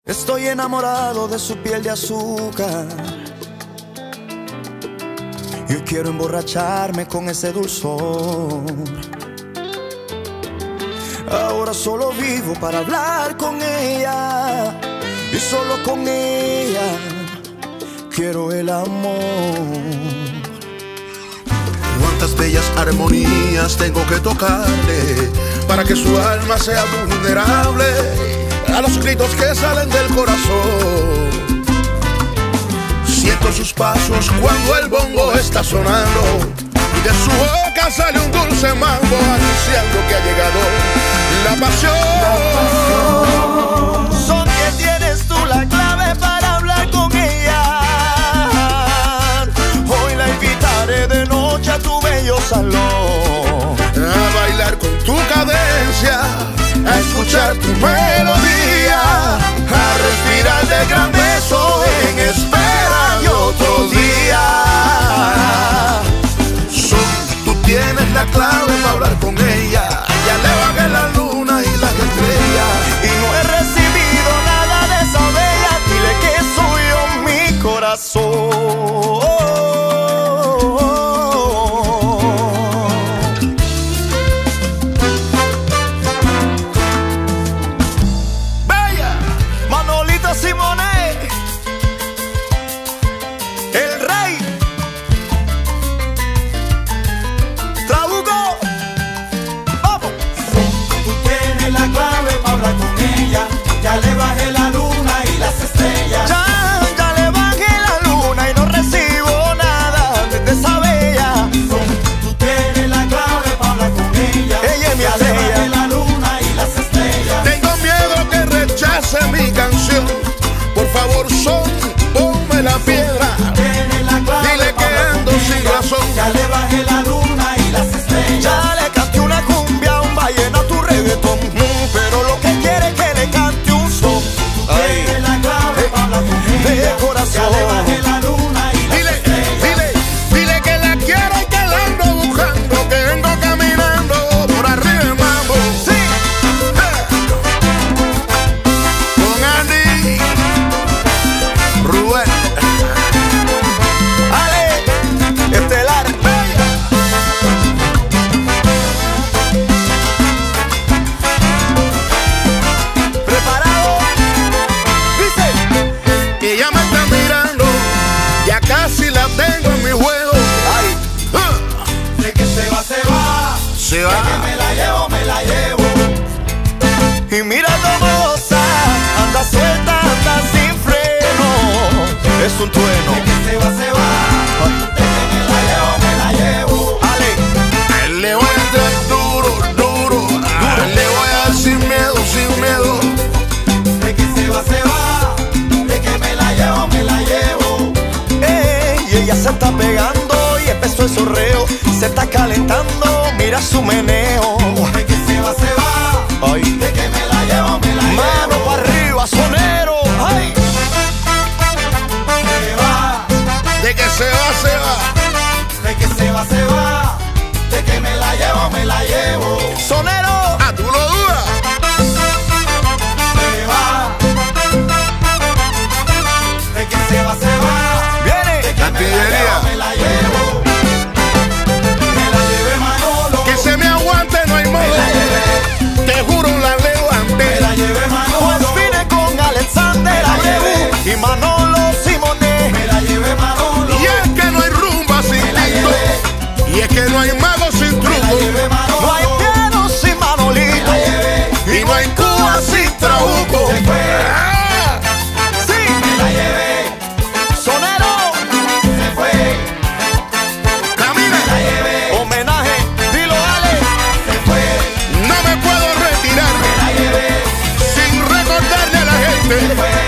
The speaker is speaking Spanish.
Estoy enamorado de su piel de azúcar. Yo quiero emborracharme con ese dulzor. Ahora solo vivo para hablar con ella, y solo con ella quiero el amor. Cuántas bellas armonías tengo que tocarle para que su alma sea vulnerable a los gritos que salen del corazón. Siento sus pasos cuando el bongo está sonando y de su boca sale un dulce mambo anunciando que ha llegado la pasión. Son que tienes tú la clave para hablar con ella. Hoy la invitaré de noche a tu bello salón, a bailar con tu cadencia, a escuchar tu melodía, a respirar de gran beso en espera de otro día. Tú tienes la clave para hablar con ella. Ya le bajé la luna y las estrellas y no he recibido nada de esa bella. Dile que soy yo, mi corazón. Ya le bajé la luna y las estrellas. Ya le bajé la luna y no recibo nada de esa bella. Tú tienes la clave para hablar con ella. Ella es mi ya Aleya. le bajé la luna y las estrellas. Tengo miedo que rechace mi canción. Por favor, son, ponme la piedra. Tienes la clave. Dile que ando sin razón. Ya le bajé la luna y las estrellas. Ya le canté una cumbia, un vallenato, un reggaetón, pero lo que quiere es que le cante un son. Tienes la clave para hablar con ella. De corazón. Ya le bajé la luna y las estrellas. Dile que la quiero y que la ando buscando, que vengo caminando por arriba el mambo. Sí. Con Andy, Rubén, Ale, Estelar. ¿Preparado? Dice. ella me está mirando, ya casi la tengo en mi juego. Ay, De que se va, se va. Se va. De que me la llevo, me la llevo. y mira cómo goza, anda suelta, anda sin freno. Es un trueno. De que se va, se va. De que me la llevo, me la llevo. Ale, A él le voy a entrar duro, duro. A él le voy a dar sin miedo, sin miedo. De que se va, se va. De que me la llevo, me la llevo. y ella se está pegando y empezó el zorreo. Se está calentando, mira su meneo. De que se va, se va. Ay, De que me la llevo, me la llevo. mano para arriba, sonero. Ay, Se va. De que se va, se va. De que se va, se va. De que me la llevo, me la llevo. sonero. Ah, tú lo dudas. Se va. De que se va, se va. Viene. De que me la Artillería. llevo, me la llevo. Me la llevé Manolo. Que se me aguante, no hay Me la modo. llevé. Te juro, la levanté. Me la llevé Pues Manolo. vine con Alexander Abreu y Manolo Simonet. Me la llevé Manolo. Y es que no hay rumba sin Me la tinto. llevé. Y es que no hay mago sin Me la truco. llevé Manolo. No hay piano sin Me Manolito la llevé. Y no hay Cuba sin trabuco. Se fue. Ah, Sí, Me la llevé. sonero. Se fue. camina. Me la llevé. Homenaje, dilo Ale. Se fue. No me puedo retirar Me la llevé. sin recordarle a la gente Se fue.